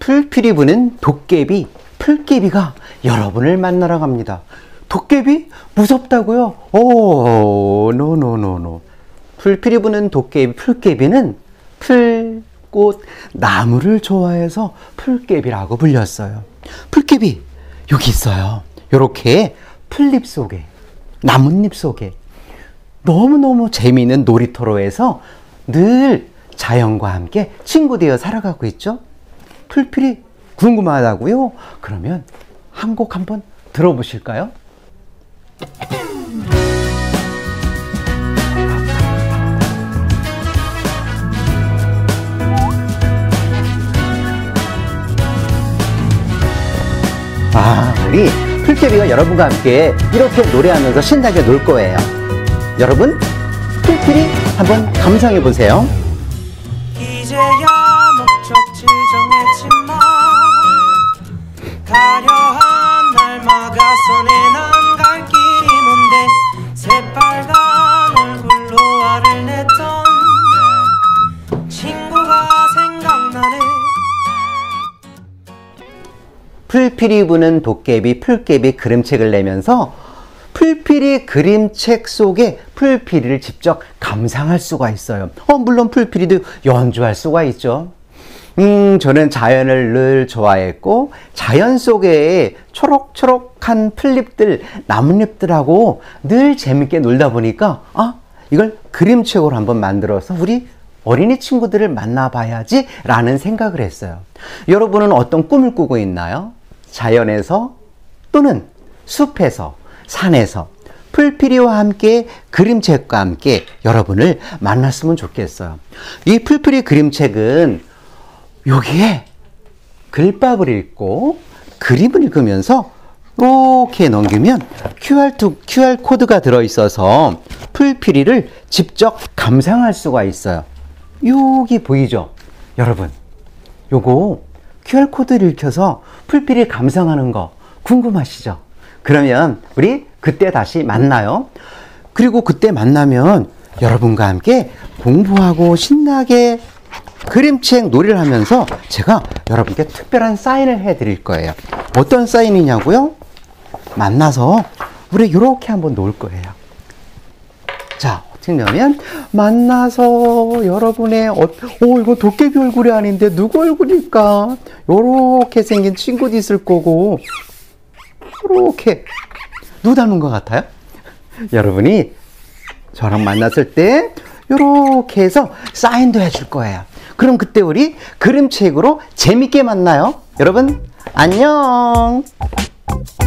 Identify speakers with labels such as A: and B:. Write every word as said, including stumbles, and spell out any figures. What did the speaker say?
A: 풀필이 부는 도깨비, 풀깨비가 여러분을 만나러 갑니다. 도깨비? 무섭다고요? 오, 노노노노. 풀필이 부는 도깨비, 풀깨비는 풀, 꽃, 나무를 좋아해서 풀깨비라고 불렸어요. 풀깨비, 여기 있어요. 요렇게 풀잎 속에, 나뭇잎 속에 너무너무 재미있는 놀이터로 해서 늘 자연과 함께 친구 되어 살아가고 있죠. 풀필이 궁금하다고요? 그러면 한 곡 한번 들어보실까요? 아, 우리 풀깨비가 여러분과 함께 이렇게 노래하면서 신나게 놀 거예요. 여러분, 풀필이 한번 감상해 보세요.
B: 이제야 목적지 정했지만 가려한 날 막아서는 안 갈 길이 먼데 새빨간 얼굴로 화를 냈던 친구가 생각나네.
A: 풀필이 부는 도깨비, 풀깨비 그림책을 내면서 풀필이 그림책 속에 풀필이를 직접 감상할 수가 있어요. 어, 물론 풀필이도 연주할 수가 있죠. 음, 저는 자연을 늘 좋아했고 자연 속에 초록초록한 풀잎들, 나뭇잎들하고 늘 재밌게 놀다 보니까 아, 이걸 그림책으로 한번 만들어서 우리 어린이 친구들을 만나봐야지 라는 생각을 했어요. 여러분은 어떤 꿈을 꾸고 있나요? 자연에서 또는 숲에서, 산에서 풀필이와 함께 그림책과 함께 여러분을 만났으면 좋겠어요. 이 풀필이 그림책은 여기에 글밥을 읽고 그림을 읽으면서 이렇게 넘기면 큐알 코드가 들어있어서 풀필이를 직접 감상할 수가 있어요. 여기 보이죠? 여러분, 요거 큐알 코드를 읽혀서 풀필이 감상하는 거 궁금하시죠? 그러면 우리 그때 다시 만나요. 그리고 그때 만나면 여러분과 함께 공부하고 신나게 그림책 놀이를 하면서 제가 여러분께 특별한 사인을 해 드릴 거예요. 어떤 사인이냐고요? 만나서 우리 이렇게 한번 놀 거예요. 자, 어떻게 하냐면 만나서 여러분의 어, 오, 이거 도깨비 얼굴이 아닌데 누구 얼굴일까? 요렇게 생긴 친구도 있을 거고 요렇게 누구 닮은 것 같아요? 여러분이 저랑 만났을 때 요렇게 해서 사인도 해줄 거예요. 그럼 그때 우리 그림책으로 재밌게 만나요. 여러분 안녕.